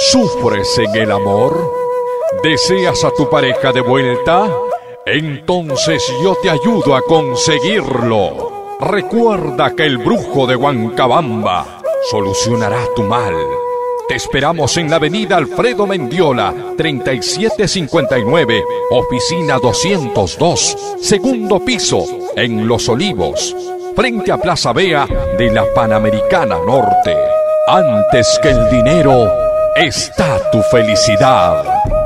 ¿Sufres en el amor? ¿Deseas a tu pareja de vuelta? Entonces yo te ayudo a conseguirlo. Recuerda que el brujo de Huancabamba solucionará tu mal. Te esperamos en la avenida Alfredo Mendiola, 3759, oficina 202, segundo piso, en Los Olivos, frente a Plaza Vea de la Panamericana Norte. Antes que el dinero está tu felicidad.